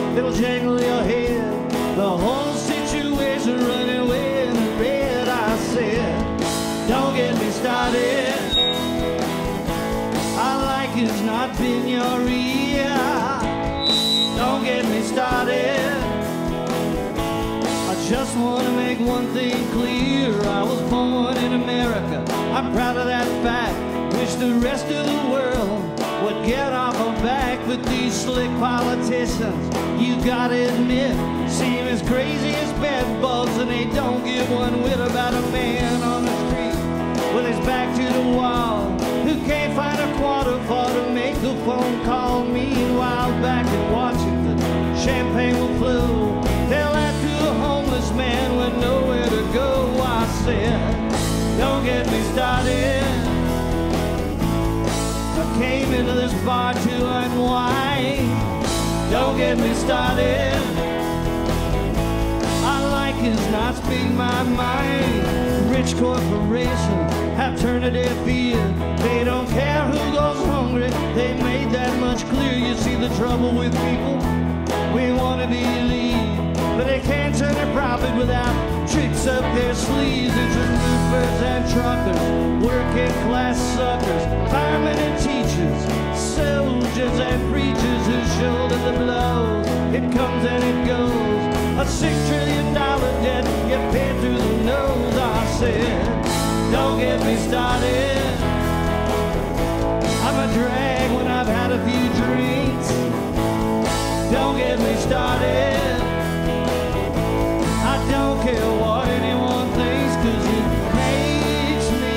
it'll jangle your head. The whole situation running away in the red. I said, don't get me started. I like it's not been your ear. Don't get me started. I just want to make one thing clear. I was born in America. I'm proud of that fact. Wish the rest of the world would get off our back. But these slick politicians, you gotta admit, seem as crazy as bed bugs, and they don't give one whit about a man on the street with his back to the wall, who can't find a quarter for to make a phone call. Meanwhile, back in Washington, champagne will flow. Tell that to a homeless man with nowhere to go. I said, don't get me started. I came into this bar to unwind. Don't get me started. I like is not speak my mind. Rich corporations have turned a deaf ear. They don't care who goes hungry. They made that much clear. You see the trouble with people? We want to believe, but they can't turn their profit without tricks up their sleeves. It's roofers and truckers, working class suckers, firemen and teachers, soldiers and preachers who shoulder the blows. It comes and it goes. A $6 trillion debt get paid through the nose. I said, don't get me started. I'm a drag when I've had a few drinks. Don't get me started. I don't care what anyone thinks, 'cause it makes me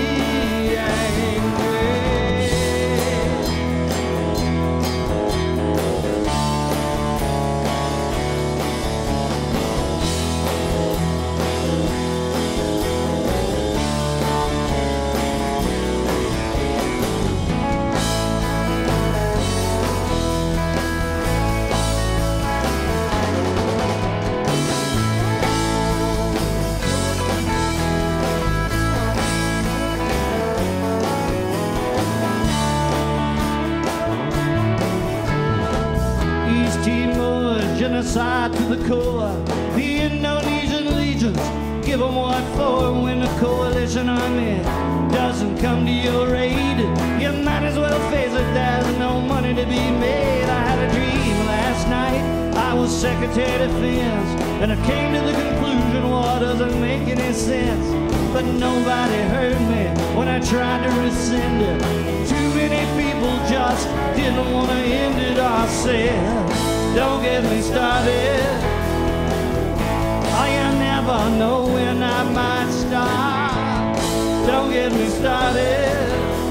genocide to the core. The Indonesian legions, give them what for. When the coalition army doesn't come to your aid, you might as well face it, there's no money to be made. I had a dream last night, I was Secretary of Defense, and I came to the conclusion war doesn't make any sense. But nobody heard me when I tried to rescind it. Too many people just didn't want to end it. I said, don't get me started. Oh, you never know when I might stop. Don't get me started.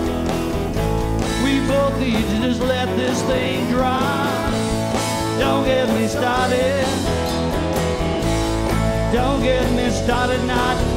We both need to just let this thing drop. Don't get me started. Don't get me started, not